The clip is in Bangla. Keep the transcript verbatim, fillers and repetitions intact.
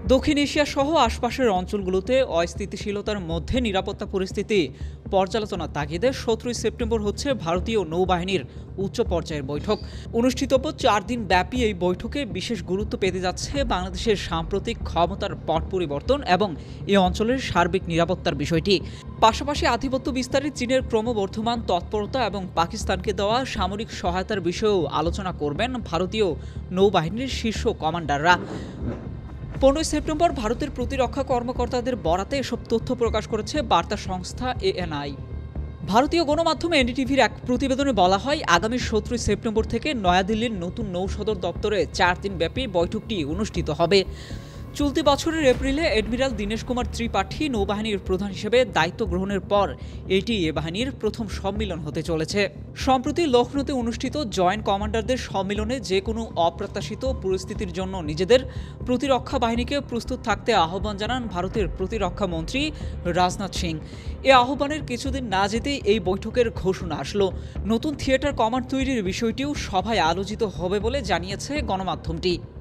দক্ষিণ এশিয়া সহ আশপাশের অঞ্চলগুলোতে অস্থিতিশীলতার মধ্যে নিরাপত্তা পরিস্থিতি পর্যালোচনা তাগিদে সতেরোই সেপ্টেম্বর হচ্ছে ভারতীয় নৌবাহিনীর উচ্চ পর্যায়ের বৈঠক। অনুষ্ঠিতব্য চার দিন ব্যাপী এই বৈঠকে বিশেষ গুরুত্ব পেতে যাচ্ছে বাংলাদেশের সাম্প্রতিক ক্ষমতার পট পরিবর্তন এবং এ অঞ্চলের সার্বিক নিরাপত্তার বিষয়টি। পাশাপাশি আধিপত্য বিস্তারে চীনের ক্রমবর্ধমান তৎপরতা এবং পাকিস্তানকে দেওয়া সামরিক সহায়তার বিষয়েও আলোচনা করবেন ভারতীয় নৌবাহিনীর শীর্ষ কমান্ডাররা। পনেরোই সেপ্টেম্বর ভারতের প্রতিরক্ষা কর্মকর্তাদের বরাতে এসব তথ্য প্রকাশ করেছে বার্তা সংস্থা এএনআই। ভারতীয় গণমাধ্যমে এনডিটিভির এক প্রতিবেদনে বলা হয়, আগামী সতেরোই সেপ্টেম্বর থেকে নয়াদিল্লির নতুন নৌ সদর দপ্তরে চার দিনব্যাপী বৈঠকটি অনুষ্ঠিত হবে। চলতি বছরের এপ্রিলে অ্যাডমিরাল দীনেশ কুমার ত্রিপাঠী নৌবাহিনীর প্রধান হিসেবে দায়িত্ব গ্রহণের পর এটি এ বাহিনীর প্রথম সম্মিলন হতে চলেছে। সম্প্রতি লখনৌতে অনুষ্ঠিত জয়েন্ট কমান্ডারদের সম্মিলনে যে কোনো অপ্রত্যাশিত পরিস্থিতির জন্য নিজেদের প্রতিরক্ষা বাহিনীকে প্রস্তুত থাকতে আহ্বান জানান ভারতের প্রতিরক্ষা মন্ত্রী রাজনাথ সিং। এ আহ্বানের কিছুদিন না যেতেই এই বৈঠকের ঘোষণা আসলো। নতুন থিয়েটার কমান্ড তৈরির বিষয়টিও সভায় আলোচিত হবে বলে জানিয়েছে গণমাধ্যমটি।